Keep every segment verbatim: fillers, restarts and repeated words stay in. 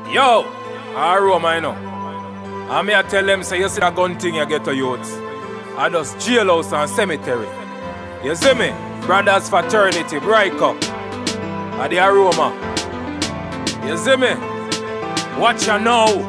Yo, Aroma, you know. And me I tell them, say, you see that gun thing you get to youths. I just jailhouse and cemetery. You see me? Brothers fraternity, break up. At the Aroma. You see me? Watch ya now.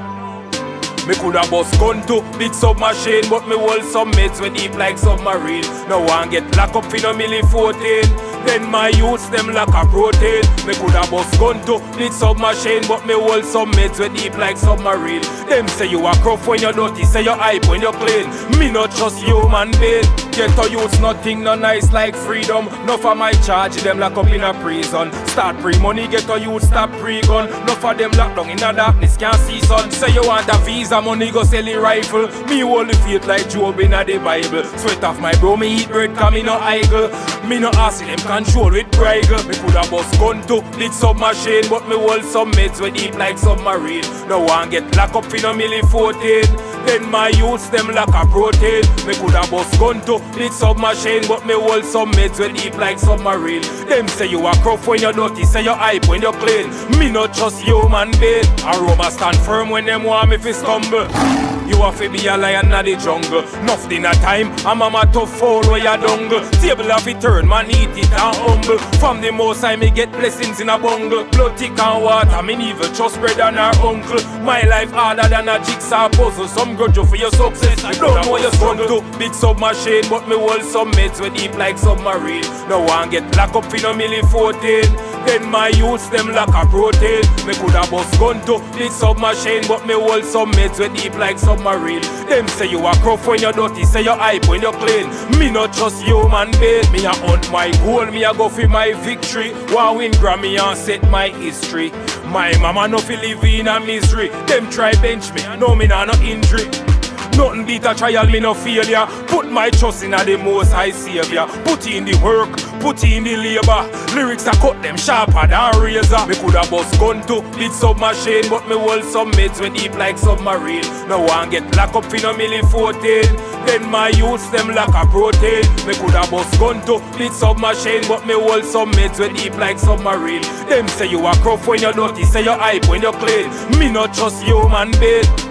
Me coulda bust gun to big submachine, but me hold some mates when deep like submarine. No one get locked up for no milli fourteen. Then my youths them like a protein. Me coulda bust gun to big submachine, but me hold some mates when deep like submarine. Them say you a croft when you dirty, say you hype when you clean. Me not trust human being. Get to youths nothing no nice like freedom. No for my charge, them lock up in a prison. Start pre-money, get to youth stop pre-gun. No for them locked down in the darkness, can't see sun. Say you want a visa, money go sell a rifle. Me hold the faith like Job in the Bible. Sweat off my bro, me eat bread, cause me no idle. Me no ask them control with bridle. Me coulda bust gun to big submachine, but me hold some mates when deep like submarine. No one get locked up for no milli fourteen. Then my youths them like a protein. Me coulda bust gun to big submachine, but me hold some mates when deep like submarine. Them say you a croft when you dirty, say you hype when you clean. Me not trust human being. Aroma stand firm when them want me fi stumble. You have to be a lion in the jungle. Nuff dinner time, I'm a tough fool where you dungle. Table have to turn, man eat it and humble. From the most I me get blessings in a bungle. Blood thick and water, me even trust bread and her uncle. My life harder than a jigsaw puzzle. Some grudge you for your success, I don't know your struggle. Big submachine, but me hold some mates when deep like submarine. No one get locked up for no milli fourteen. Then my youths them like a protein. Me coulda bust gun to big submachine, but me hold some mates when deep like submarine. Them say you a croft when you dirty, say you hype when you clean. Me not trust human being. Me a hunt my goal, me a go for my victory. Want win Grammy and set my history. My mama no feel live in a misery. Them try bench me, no me nah no injury. Nothing beat a trial, me no failure. Put my trust in a the most high savior. Put in the work, put in the labor. Lyrics I cut them sharper than razor. Me coulda bust gun to big submachine, but me hold some mates when deep like submarine. No one get locked up for no milli fourteen. Then my youths them like a protein. Me coulda bust gun to big submachine, but me hold some mates when deep like submarine. Them say you a croft when you dirty, say you hype when you clean. Me not trust human being.